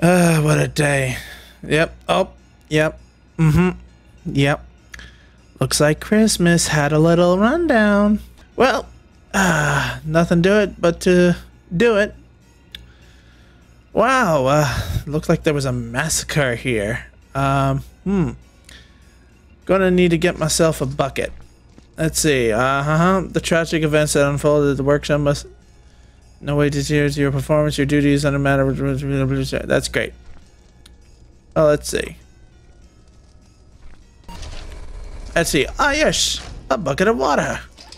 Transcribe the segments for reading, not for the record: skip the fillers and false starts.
What a day. Yep. Oh, yep. Yep. Looks like Christmas had a little rundown. Well, nothing to it but to do it. Wow, looks like there was a massacre here. Gonna need to get myself a bucket. Let's see, the tragic events that unfolded at the workshop must... No way to change your performance, your duties on a matter of... That's great. Oh, let's see. Let's see. Ah, yes! A bucket of water.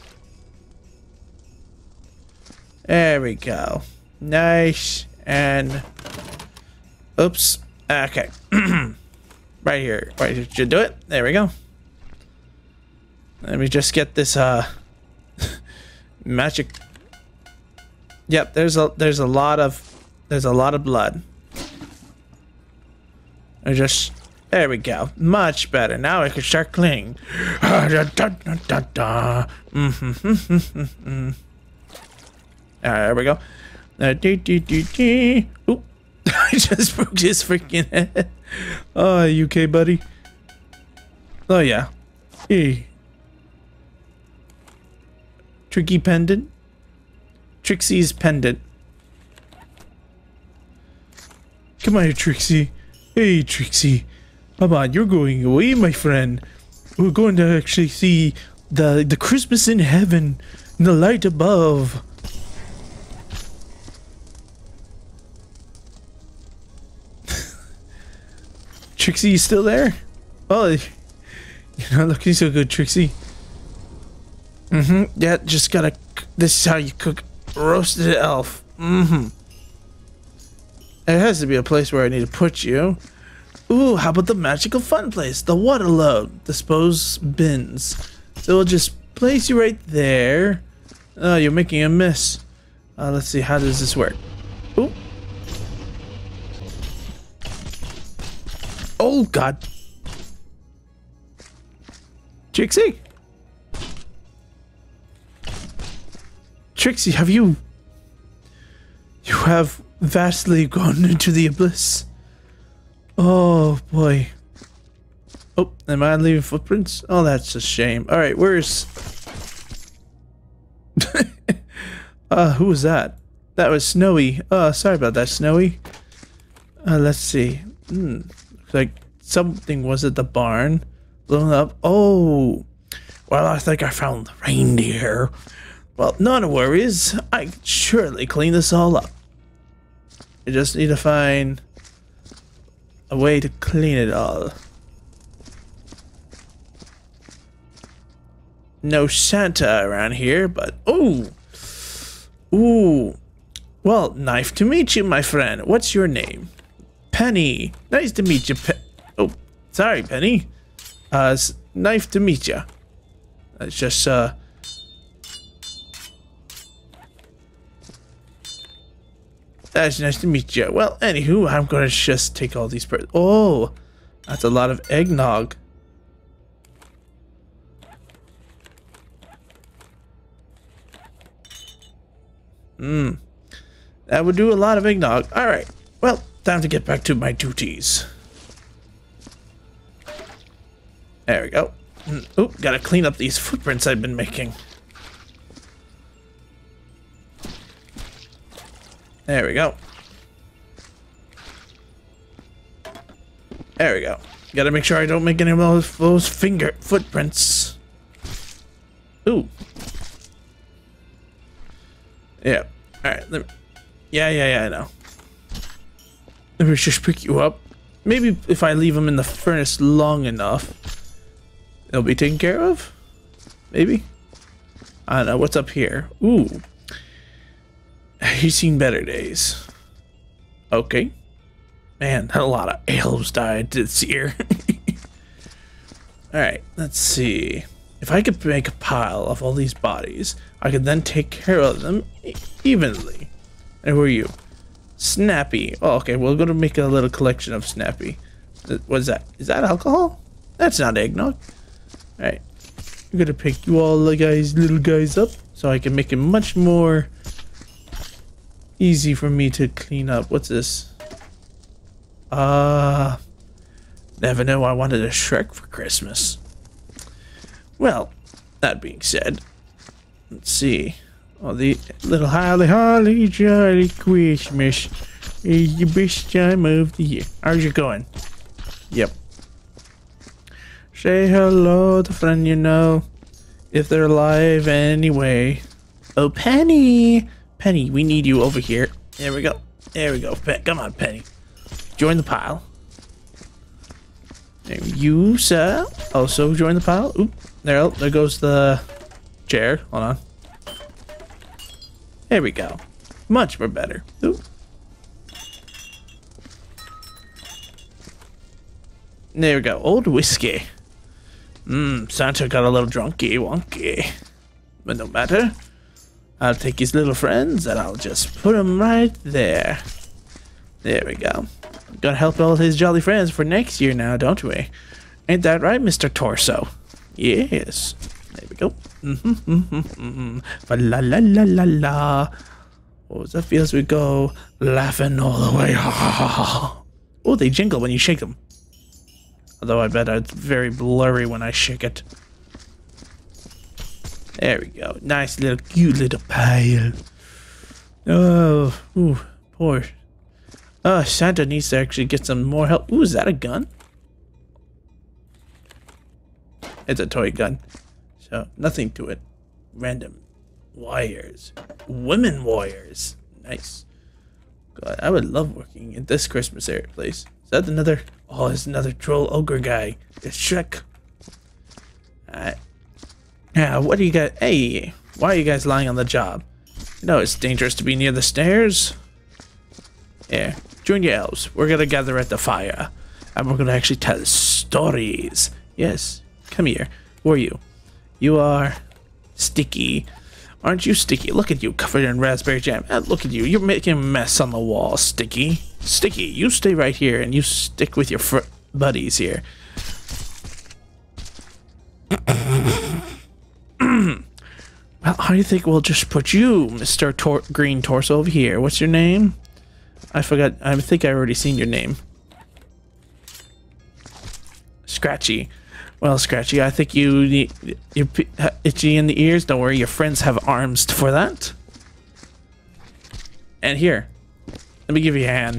There we go. Nice. And... Oops. Okay. Right here. Right here. Should do it. There we go. Let me just get this, magic... Yep, there's a lot of blood. There we go. Much better. Now I can start cleaning. Alright, there we go. Oop. I just broke his freaking head. Oh, you okay, buddy? Oh yeah. Hey. Tricky pendant. Trixie's pendant. Come on here, Trixie. Hey, Trixie. Come on, you're going away, my friend. We're going to actually see the Christmas in heaven, in the light above. Trixie, you still there? Oh, you're not looking so good, Trixie. Yeah, just gotta... This is how you cook roasted elf. There has to be a place where I need to put you. Ooh, how about the magical fun place? The water load. Dispose bins. So we'll just place you right there. Oh, you're making a mess. Let's see, how does this work? Ooh. Oh, God. Trixie? Trixie, have you... You have vastly gone into the abyss. Oh, boy. Oh, am I leaving footprints? Oh, that's a shame. Alright, where's... who was that? That was Snowy. Sorry about that, Snowy. Let's see. Looks like something was at the barn. Blown up. Oh. Well, I think I found the reindeer. Well, no worries. I can surely clean this all up. I just need to find a way to clean it all. No Santa around here, but... Oh! Ooh. Well, nice to meet you, my friend. What's your name? Penny. Nice to meet you, Oh, sorry, Penny. It's nice to meet you. It's just, That's nice to meet you. Well, anywho, I'm gonna just take all these Oh, that's a lot of eggnog. That would do a lot of eggnog. Alright, well, time to get back to my duties. There we go. Oop, gotta clean up these footprints I've been making. There we go. There we go. Gotta make sure I don't make any of those finger footprints. Ooh. Yeah. Alright. Yeah, I know. Let me just pick you up. Maybe if I leave them in the furnace long enough, they'll be taken care of? Maybe? I don't know. What's up here? Ooh. He's seen better days. Okay. Man, a lot of elves died this year. Alright, let's see. If I could make a pile of all these bodies, I could then take care of them evenly. And who are you? Snappy. Oh, okay, we're going to make a little collection of Snappy. What is that? Is that alcohol? That's not eggnog. Alright. I'm going to pick you all little guys up so I can make it much more... easy for me to clean up. What's this? Never knew I wanted a Shrek for Christmas. Well, that being said, let's see. Oh, the little holly, holly, jolly Christmas is the best time of the year. How's it going? Yep. Say hello to friend you know, if they're alive anyway. Oh, Penny! Penny, we need you over here. There we go. There we go. Come on, Penny. Join the pile. There you, sir. Also join the pile. Oop. There goes the chair. Hold on. There we go. Much more better. Oop. There we go. Old whiskey. Santa got a little drunky wonky. But no matter. I'll take his little friends and I'll just put them right there. There we go. Gotta help all his jolly friends for next year now, don't we? Ain't that right, Mr. Torso? Yes. There we go. Fa la la la la la. Oh, that feels we go laughing all the way. Oh, they jingle when you shake them. Although I bet it's very blurry when I shake it. There we go. Nice little cute little pile. Oh, ooh, poor. Oh, Santa needs to actually get some more help. Ooh, is that a gun? It's a toy gun. So, nothing to it. Random wires. Women warriors. Nice. God, I would love working in this Christmas area place. Is that another? Oh, it's another troll ogre guy. It's Shrek. Alright. Yeah, what do you got? Hey, why are you guys lying on the job? You know it's dangerous to be near the stairs. Yeah, join your elves. We're gonna gather at the fire. And we're gonna actually tell stories. Yes, come here. Who are you? You are Sticky. Aren't you Sticky? Look at you, covered in raspberry jam. Look at you. You're making a mess on the wall, Sticky. Sticky, you stay right here and you stick with your buddies here. Well, how do you think we'll just put you, Mr. Green Torso, over here? What's your name? I forgot. I think I already seen your name. Scratchy. Well, Scratchy, I think you're itchy in the ears. Don't worry, your friends have arms for that. And here, let me give you a hand.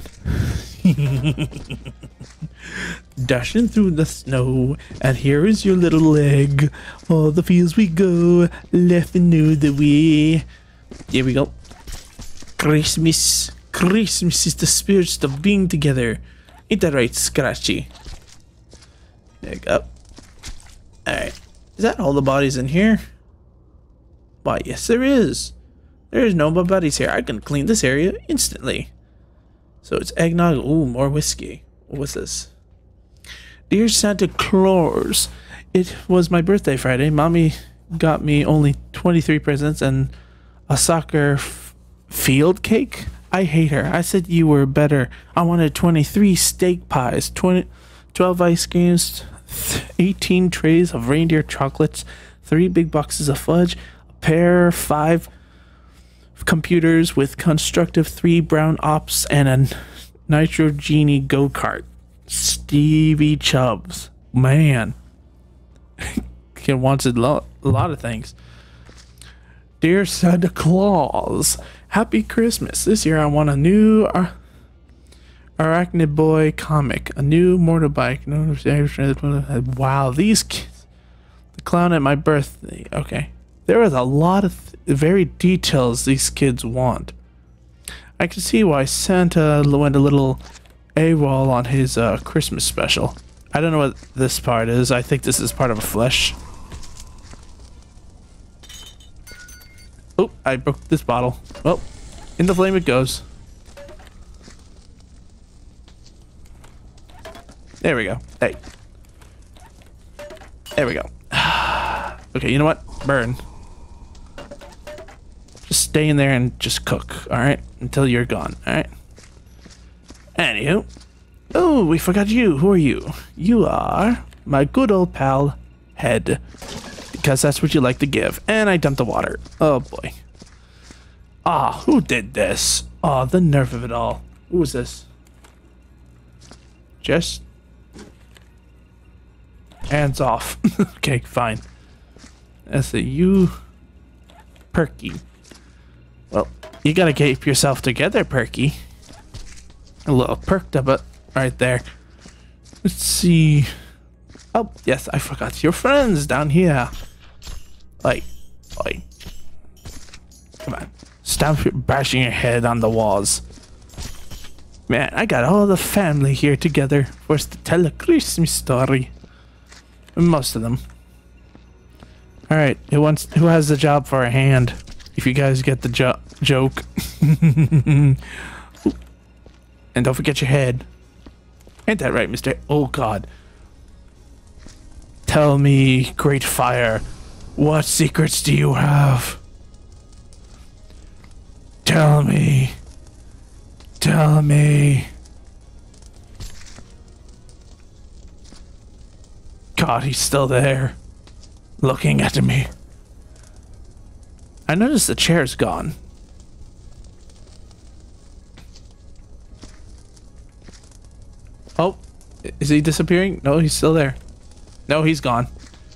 Dashing through the snow, and here is your little leg. All the fields we go, laughing all the way. Here we go. Christmas. Christmas is the spirit of being together. Ain't that right, Scratchy? There you go. Alright. Is that all the bodies in here? Why, yes there is. There is no more bodies here. I can clean this area instantly. So it's eggnog. Ooh, more whiskey. What's this? Dear Santa Claus, it was my birthday Friday. Mommy got me only 23 presents and a soccer field cake. I hate her. I said you were better. I wanted 23 steak pies, 12 ice creams, 18 trays of reindeer chocolates, 3 big boxes of fudge, a pair, 5 computers with constructive 3 brown ops, and a Nitro Genie go-kart. Stevie Chubbs. Man. He wants a lot of things. Dear Santa Claus, Happy Christmas. This year I want a new Arachnid Boy comic. A new motorbike. Wow, these kids. The clown at my birthday. Okay. There is a lot of very details these kids want. I can see why Santa went a little AWOL on his Christmas special. I don't know what this part is. I think this is part of a flesh. Oh, I broke this bottle. Well, in the flame it goes. There we go. Hey. There we go. Okay, you know what? Burn. Just stay in there and just cook, alright? Until you're gone, alright? Anywho. Oh, we forgot you. Who are you? You are my good old pal, Head. Because that's what you like to give. And I dumped the water. Oh, boy. Ah, who did this? Oh, the nerve of it all. Who was this? Just hands off. Okay, fine. That's a you, Perky. Well, you gotta keep yourself together, Perky. A little perked up it right there. Let's see. Oh, yes, I forgot your friends down here. Oi. Come on. Stop bashing your head on the walls. Man, I got all the family here together for us to tell a Christmas story. Most of them. Alright, who has the job for a hand? If you guys get the joke. And don't forget your head. Ain't that right, mister? Oh, God. Tell me, Great Fire, what secrets do you have? Tell me. Tell me. God, he's still there. Looking at me. I noticed the chair's gone. Oh, is he disappearing? No, he's still there. No, he's gone.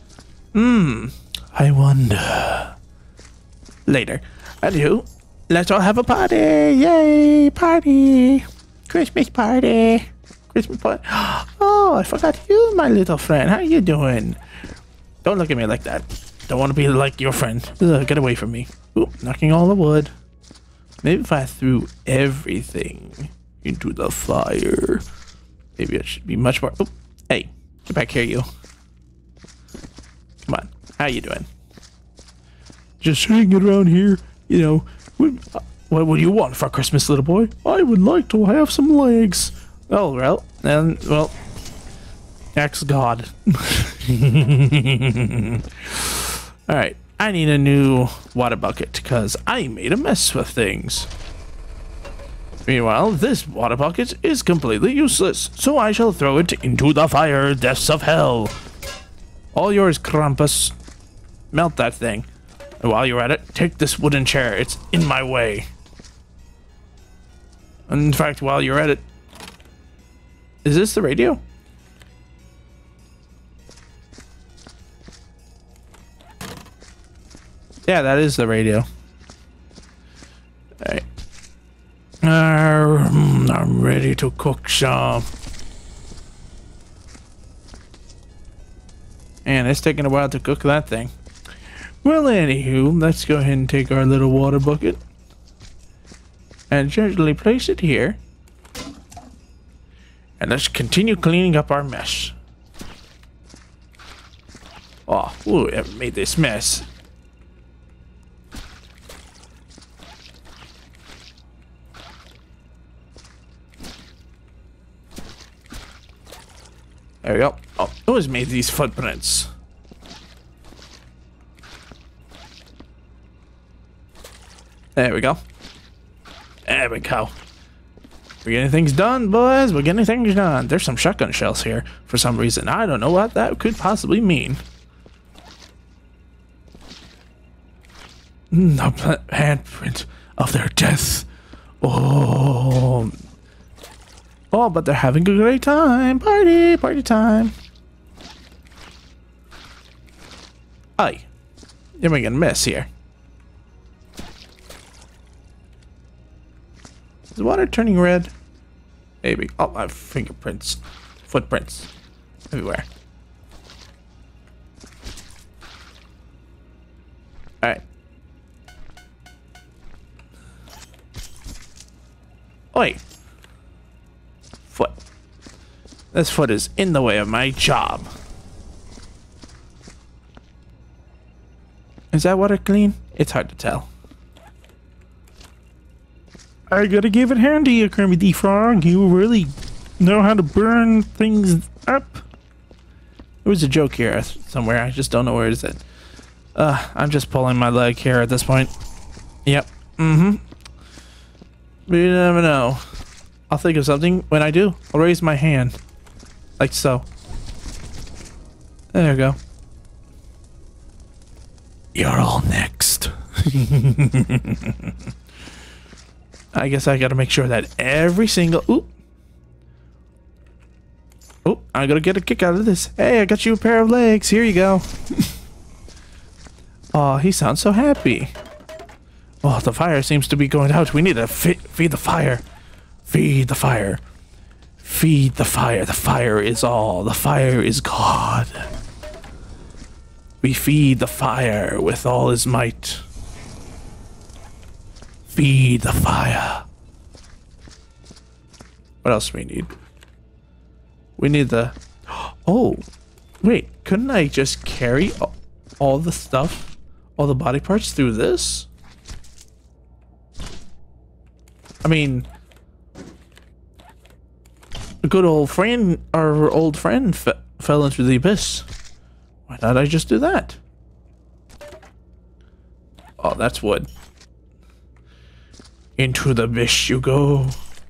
I wonder. Later. Anywho, let's all have a party. Yay, party. Christmas party. Christmas party. Oh, I forgot you, my little friend. How you doing? Don't look at me like that. Don't want to be like your friend. Ugh, get away from me. Ooh, knocking all the wood. Maybe if I threw everything into the fire, maybe it should be much more. Oop, hey, get back here, you. Come on. How you doing? Just hanging around here. You know, what would you want for Christmas, little boy? I would like to have some legs. Oh, well, then, well, ask God. Alright, I need a new water bucket because I made a mess with things. Meanwhile, this water bucket is completely useless, so I shall throw it into the fire depths of hell. All yours, Krampus. Melt that thing. And while you're at it, take this wooden chair. It's in my way. In fact, while you're at it... Is this the radio? Yeah, that is the radio. Alright. I'm ready to cook some. Man, it's taking a while to cook that thing. Well, anywho, let's go ahead and take our little water bucket and gently place it here. And let's continue cleaning up our mess. Oh, ooh, I made this mess. There we go. Oh, who's made these footprints? There we go. There we go. We're getting things done, boys. We're getting things done. There's some shotgun shells here for some reason. I don't know what that could possibly mean. The handprint of their death. Oh. Oh, but they're having a great time. Party time. Aye. You're making a mess here. Is the water turning red? Maybe. Oh, I have fingerprints. Footprints. Everywhere. Alright. Oi. Foot. This foot is in the way of my job. Is that water clean? It's hard to tell. I gotta give it hand to you, Kermit the Frog. You really know how to burn things up. There was a joke here somewhere. I just don't know where it is. I'm just pulling my leg here at this point. Yep. Mm-hmm. But you never know. I'll think of something. When I do, I'll raise my hand. Like so. There we go. You're all next. I guess I gotta make sure that every single... Ooh. Oh, I'm gonna get a kick out of this. Hey, I got you a pair of legs. Here you go. Oh, he sounds so happy. Oh, the fire seems to be going out. We need to feed the fire. Feed the fire. Feed the fire. The fire is all. The fire is God. We feed the fire with all his might. Feed the fire. What else do we need? We need the... Oh, wait. Couldn't I just carry all the stuff, all the body parts through this? I mean... A good old friend, our old friend fell into the abyss. Why not I just do that? Oh, that's wood. Into the abyss you go.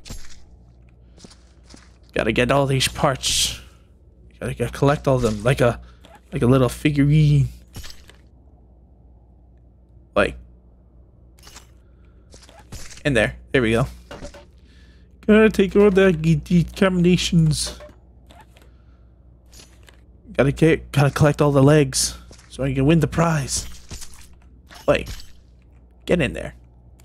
Gotta get all these parts. Gotta collect all of them like a little figurine. Like. In there. There we go. Gotta take all the determinations. Gotta collect all the legs so I can win the prize. Wait, get in there.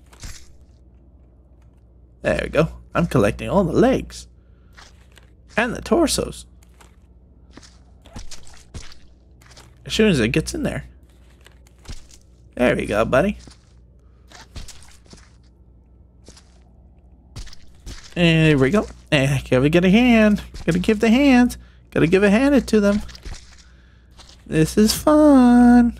There we go. I'm collecting all the legs and the torsos. As soon as it gets in there. There we go, buddy. And there we go. And gotta get a hand. Gotta give the hands. Gotta give a hand it to them. This is fun.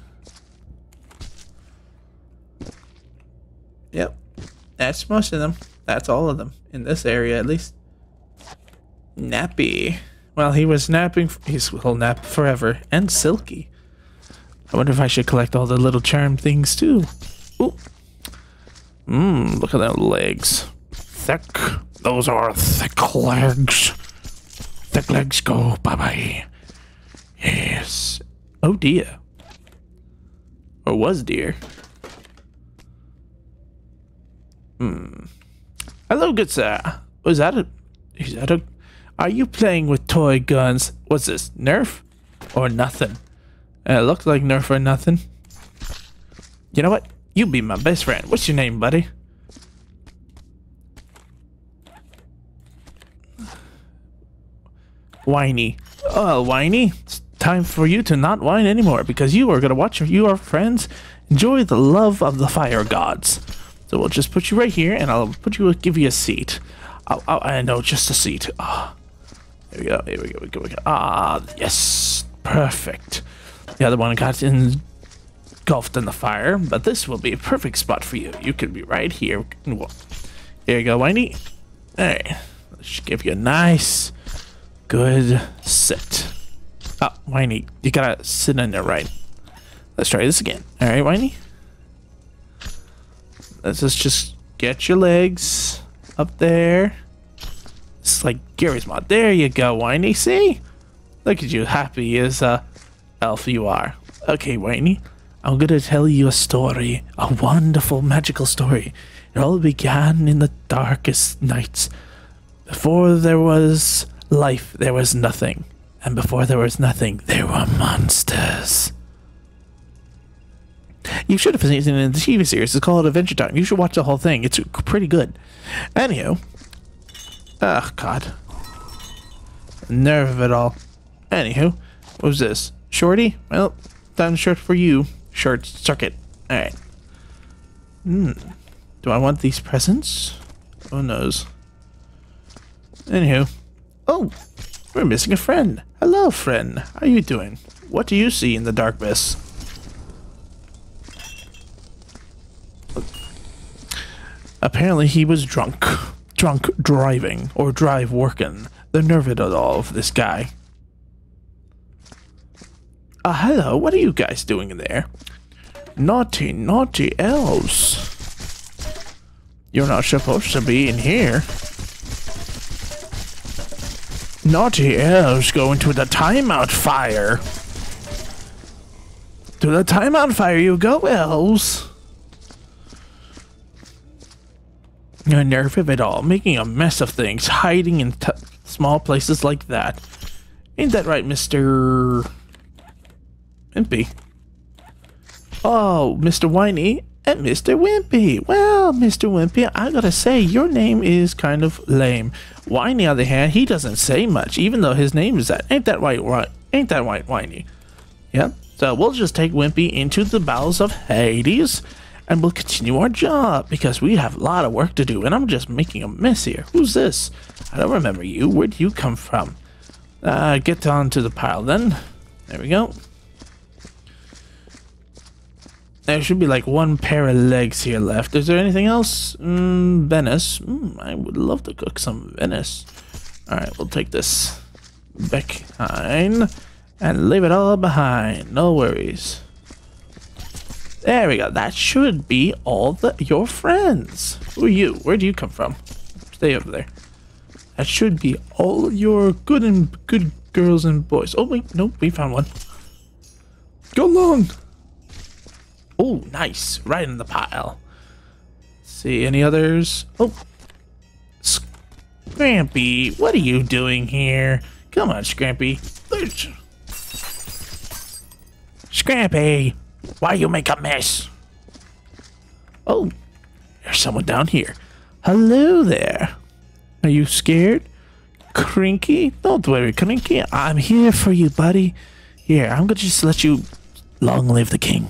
Yep. That's most of them. That's all of them. In this area, at least. Nappy. Well, he was napping. He'll nap forever. And Silky. I wonder if I should collect all the little charm things, too. Ooh. Look at those legs. Thick. Those are thick legs. Thick legs go bye-bye. Yes. Oh dear. Or was dear. Hello, good sir. Was that a... Is that a... Are you playing with toy guns? What's this? Nerf? Or nothing? It looked like Nerf or nothing. You know what? You be my best friend. What's your name, buddy? Whiny. Oh, Whiny. It's time for you to not whine anymore because you are going to watch your friends enjoy the love of the fire gods. So we'll just put you right here and I'll give you a seat. I know, just a seat. Oh, there we go. Here we go. Ah, yes. Perfect. The other one got engulfed in the fire, but this will be a perfect spot for you. You can be right here. Here you go, Whiny. All right. Let's give you a nice... good sit. Oh, Whiny, you gotta sit in there right. Let's try this again. All right, Whiny. Let's just get your legs up there. It's like Gary's Mod. There you go, Whiny. See? Look at you, happy as a elf you are. Okay, Whiny, I'm gonna tell you a story, a wonderful, magical story. It all began in the darkest nights. Before there was life, there was nothing. And before there was nothing, there were monsters. You should have seen it in the TV series. It's called Adventure Time. You should watch the whole thing. It's pretty good. Anywho. Oh, God. Nerve of it all. Anywho. What was this? Shorty? Well, done short for you. Short circuit. Alright. Do I want these presents? Who knows? Anywho. Oh, we're missing a friend. Hello, friend. How are you doing? What do you see in the darkness? Apparently he was drunk. Drunk driving, or drive working. The nerve of it all of this guy. Hello, what are you guys doing in there? Naughty, naughty elves. You're not supposed to be in here. Naughty elves go into the timeout fire. To the timeout fire you go, elves. You're nerve of it all, making a mess of things, hiding in small places like that. Ain't that right, Mr. Wimpy? Oh, Mr. Whiny and Mr. Wimpy. Well, Mr. Wimpy, I gotta say, your name is kind of lame. Whiny, on the other hand, he doesn't say much, even though his name is that. Ain't that right? Ain't that right, Whiny? Yeah. So we'll just take Wimpy into the bowels of Hades, and we'll continue our job, because we have a lot of work to do, and I'm just making a mess here. Who's this? I don't remember you. Where'd you come from? Get onto the pile then. There we go. There should be like one pair of legs here left. Is there anything else? Venice. I would love to cook some Venice. Alright, we'll take this behind and leave it all behind. No worries. There we go. That should be all your friends. Who are you? Where do you come from? Stay over there. That should be all your good girls and boys. Oh wait, nope, we found one. Go long. Oh, nice. Right in the pile. Let's see, any others? Oh. Scrampy, what are you doing here? Come on, Scrampy. Scrampy, why you make a mess? Oh, there's someone down here. Hello there. Are you scared? Crinky? Don't worry, Crinky. I'm here for you, buddy. Here, I'm gonna just let you long live the king.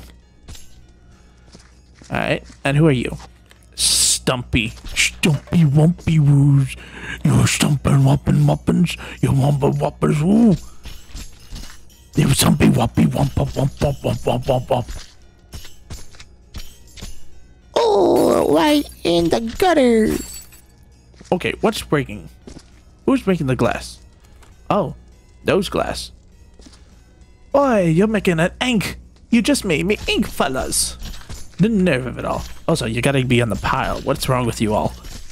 Alright, and who are you? Stumpy. Stumpy Wumpy Woos. You stumpin' whoppin' whoppins. You wumpa whoppers woo. You stumpy whoppy wumpa wump wump wump wump wump wump. Oh, right in the gutter. Okay, what's breaking? Who's breaking the glass? Oh, those glass. Boy, you're making an ink. You just made me ink, fellas. The nerve of it all. Also, you gotta be on the pile. What's wrong with you all?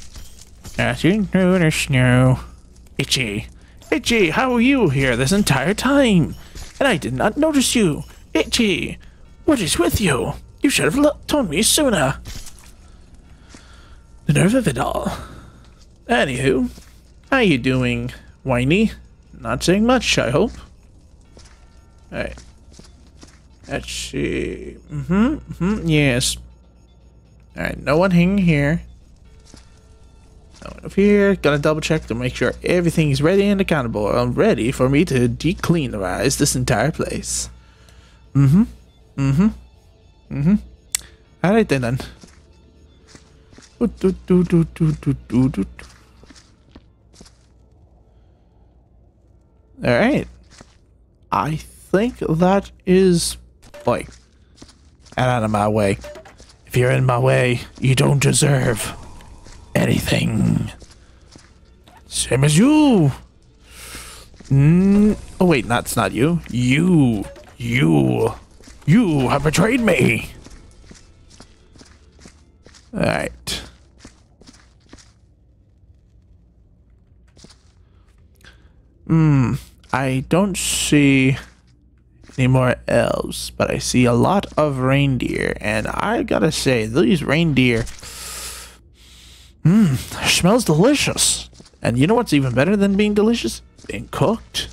Itchy. Itchy, how are you here this entire time? And I did not notice you. Itchy, what is with you? You should have told me sooner. The nerve of it all. Anywho, how you doing, Whiny? Not saying much, I hope. Alright. Let's see. Yes. Alright, no one hanging here. No one up here. Gotta double check to make sure everything is ready and accountable. I'm ready for me to decleanerize this entire place. Alright then. Alright. I think that is... Boy, get out of my way. If you're in my way, you don't deserve anything. Same as you. Oh wait, that's not you. You have betrayed me. Alright. I don't see any more elves, but I see a lot of reindeer, and I gotta say, these reindeer smells delicious. And you know what's even better than being delicious? Being cooked.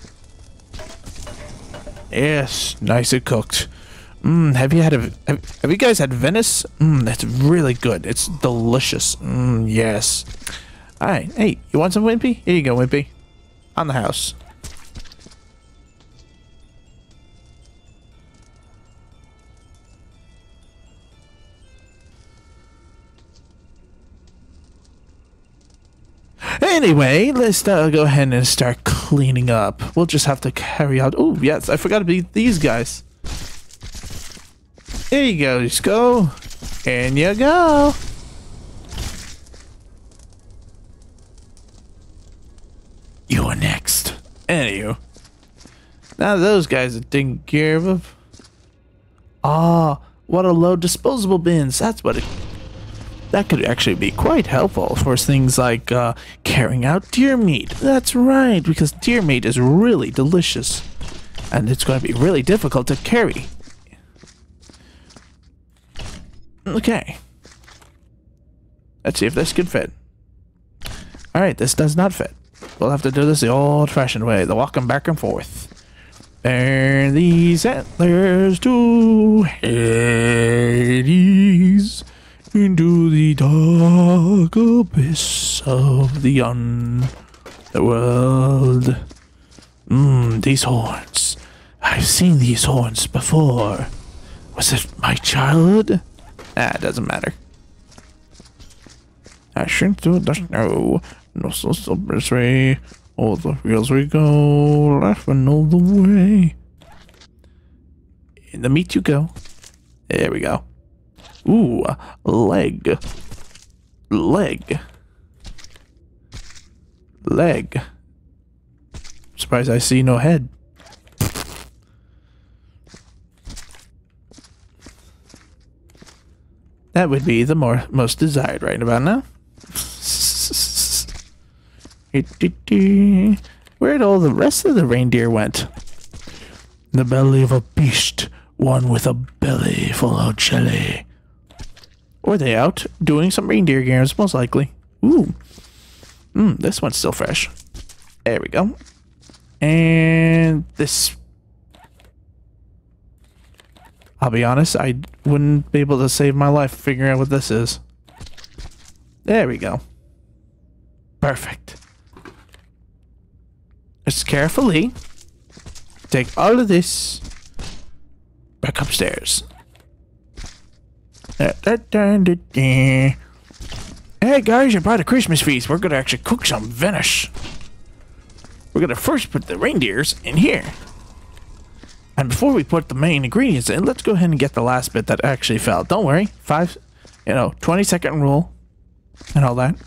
Yes, nicely cooked. Have you guys had Venice? That's really good. It's delicious. Yes. Alright, hey, you want some Wimpy? Here you go, Wimpy. On the house. Anyway, let's go ahead and start cleaning up. We'll just have to carry out... Oh, yes, I forgot to be these guys. There you go, just go. In you go. You are next. Anywho. Now those guys are taken care of. Ah, what a load disposable bins. That's what it... That could actually be quite helpful for things like carrying out deer meat. That's right, because deer meat is really delicious. And it's going to be really difficult to carry. Okay. Let's see if this can fit. Alright, this does not fit. We'll have to do this the old-fashioned way, the walking back and forth. Bear these antlers to Hades, into the dark abyss of the underworld. These horns. I've seen these horns before. Was it my childhood? It doesn't matter. I shrink through the snow. No so this way. All the wheels we go, laughing all the way. In the meat you go. There we go. Ooh, leg. Leg. Leg. Surprised I see no head. That would be the most desired right about now. Where'd all the rest of the reindeer went? The belly of a beast, one with a belly full of jelly. Or they out doing some reindeer games, most likely. Ooh. This one's still fresh. There we go. And this. I'll be honest, I wouldn't be able to save my life figuring out what this is. There we go. Perfect. Just carefully take all of this back upstairs. Hey guys, I brought a Christmas feast. We're gonna actually cook some Venice. We're gonna first put the reindeers in here. And before we put the main ingredients in, let's go ahead and get the last bit that actually fell. Don't worry. 20-second rule and all that.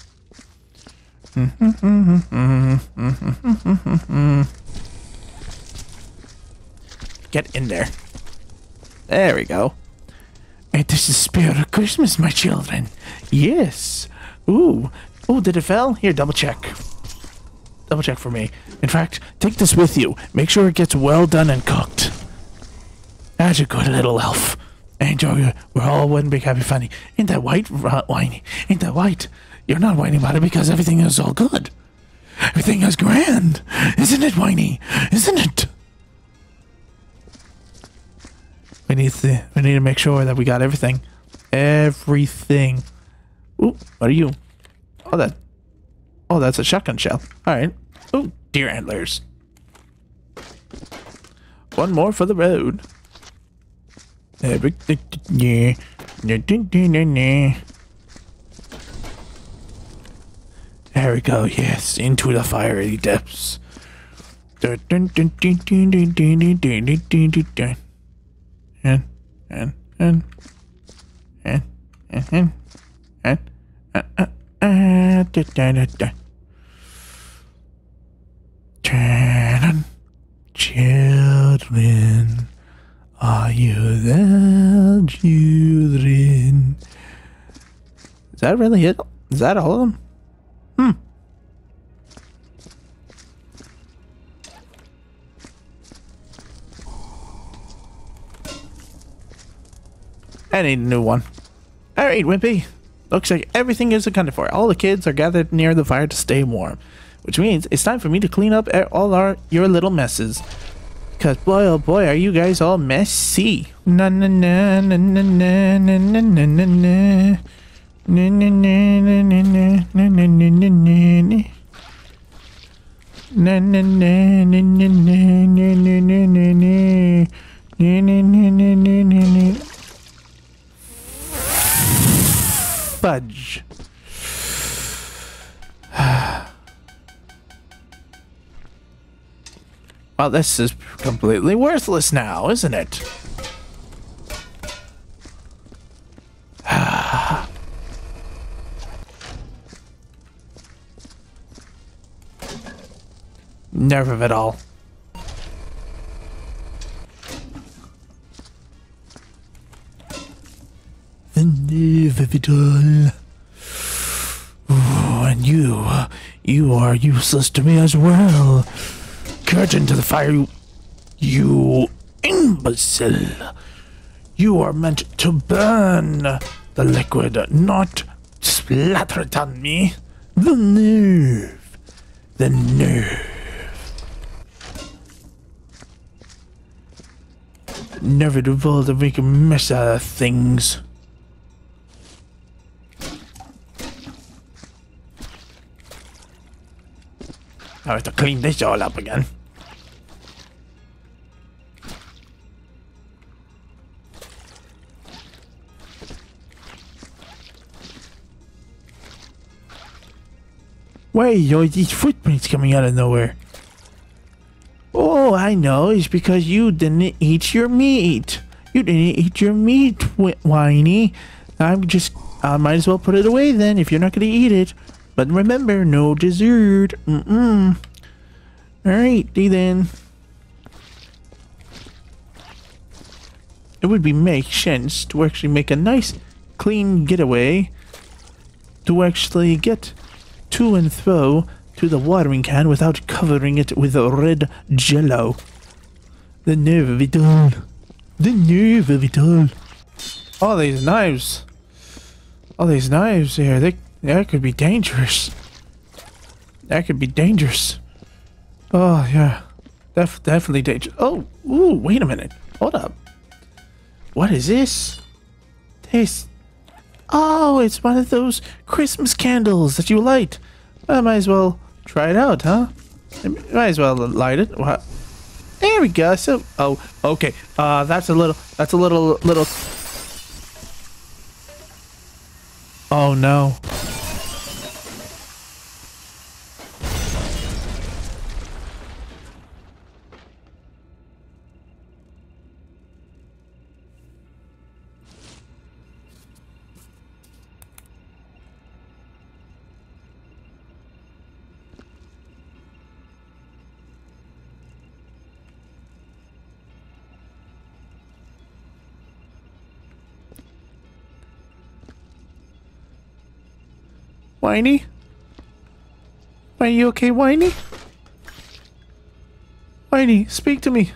Get in there. There we go. It is the spirit of Christmas, my children. Yes. Ooh, did it fell? Here, double check. Double check for me. In fact, take this with you. Make sure it gets well done and cooked. That's a good little elf. Enjoy it. We're all one big happy family. Ain't that white, whiny? Ain't that white? You're not whining about it because everything is all good. Everything is grand. Isn't it, whiny? Isn't it? We need to make sure that we got everything. Everything. Ooh, what are you? Oh, that's a shotgun shell. All right. Ooh, deer antlers. One more for the road. There we go. Yes, into the fiery depths. Children, are you there, children? Is that really it? Is that all of them? I need a new one. Alright, Wimpy. Looks like everything is accounted for. All the kids are gathered near the fire to stay warm. Which means it's time for me to clean up all your little messes. Because boy, oh boy, are you guys all messy. Na na na na na na na na na na na. Na na na na na na na na na na na. Na na na na na na na na na na. Na na na na na na na. Fudge. Well, this is completely worthless now, isn't it? Nerve of it all. The nerve of it all. Ooh, and you are useless to me as well. Get into the fire, you imbecile. You are meant to burn the liquid, not splatter it on me. The nerve. The nerve. Never the world to make a mess out of things. I have to clean this all up again. Wait, yo, these footprints coming out of nowhere. Oh, I know. It's because you didn't eat your meat. You didn't eat your meat, Whiny. I might as well put it away then if you're not going to eat it. But remember, no dessert. Alrighty then. It would make sense to actually make a nice, clean getaway. To actually get to and fro to the watering can without covering it with red jello. The nerve of it all. The nerve of it all. All these knives. All these knives here, that could be dangerous. That could be dangerous. Oh, yeah. Definitely dangerous. Oh, ooh, wait a minute. Hold up. What is this? Oh, it's one of those Christmas candles that you light. I might as well try it out, huh? Might as well light it. What? There we go. So, oh, okay. That's a little. Oh no. Whiny? Are you okay, Whiny? Whiny, speak to me.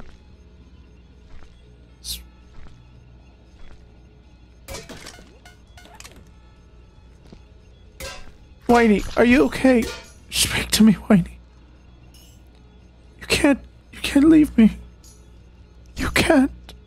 Whiny, are you okay? Speak to me, Whiny. You can't leave me. You can't.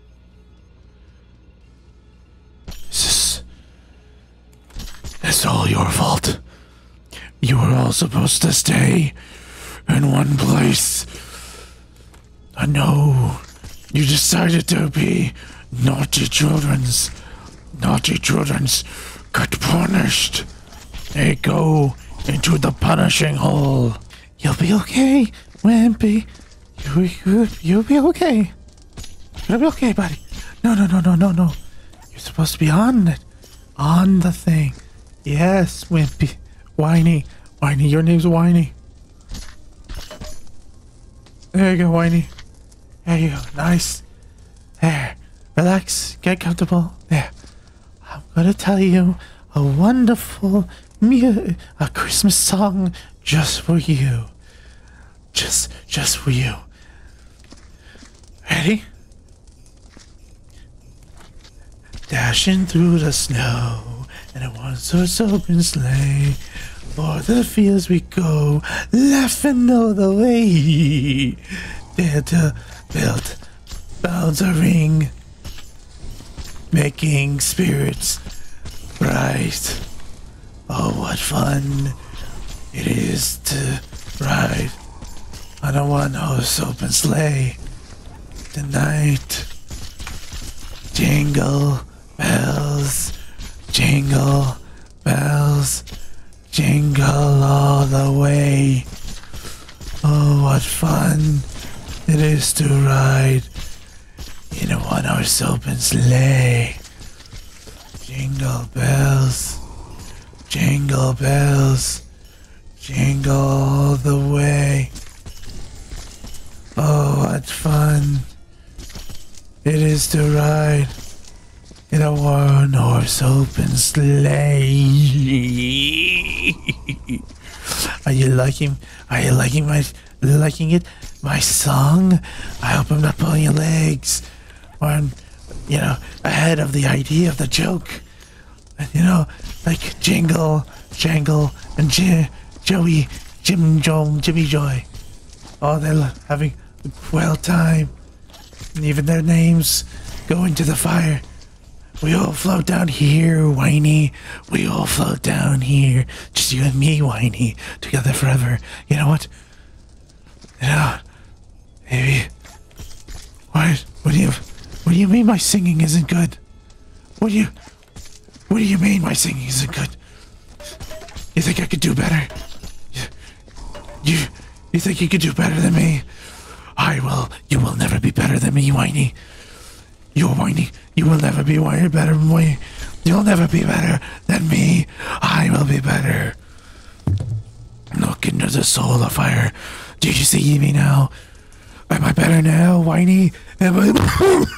It's all your fault. You were all supposed to stay in one place. I know. You decided to be naughty children's. Naughty children's got punished. They go into the punishing hole. You'll be okay, Wimpy. You'll be okay. You'll be okay, buddy. No. You're supposed to be on it. On the thing. Yes, Wimpy. Whiny. Whiny, your name's Whiny. There you go, Whiny. There you go. Nice. There. Relax. Get comfortable. There. I'm gonna tell you a wonderful a Christmas song just for you. Just for you. Ready? Dashing through the snow in a one-horse open sleigh, o'er the fields we go, laughing all the way. There to build bells a ring, making spirits bright. Oh, what fun it is to ride on a one-horse open sleigh tonight. Jingle bells, jingle bells, jingle all the way. Oh, what fun it is to ride in a one-horse open sleigh. Jingle bells, jingle bells, jingle all the way. Oh, what fun it is to ride in a one-horse open sleigh. Are you liking it? My song? I hope I'm not pulling your legs, or I'm, ahead of the idea of the joke. And like jingle, jangle, and Joey, Jimmy Joy. Oh, they're having a well time. And even their names go into the fire. We all float down here, Whiny. We all float down here. Just you and me, Whiny. Together forever. You know what? You know, maybe. What do you mean my singing isn't good? What do you mean my singing isn't good? You think I could do better? You think you could do better than me? I will. You will never be better than me, Whiny. You're Whiny. You will never be better than me. You'll never be better than me. I will be better. Look into the soul of fire. Do you see me now? Am I better now, Whiny? Am I...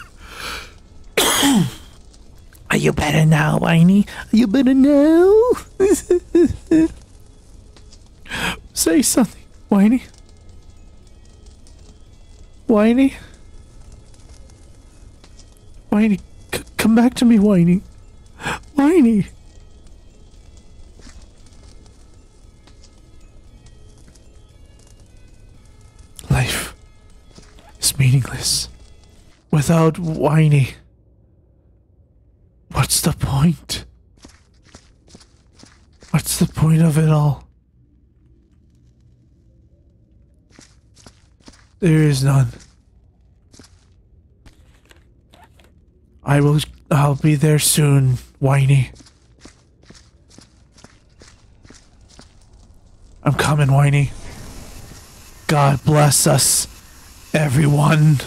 Are you better now, Whiny? Are you better now? Say something, Whiny. Whiny? Whiny, come back to me, Whiny. Whiny. Life is meaningless without Whiny. What's the point? What's the point of it all? There is none. I'll be there soon, Whiny. I'm coming, Whiny. God bless us, everyone.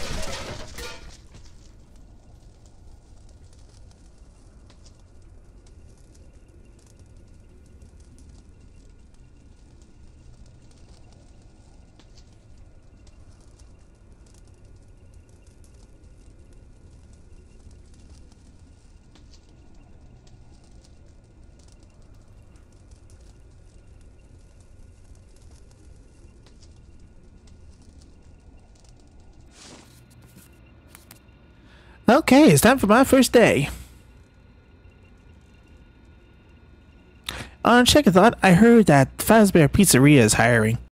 Okay, it's time for my first day. On Check a Thought, I heard that Fazbear Pizzeria is hiring.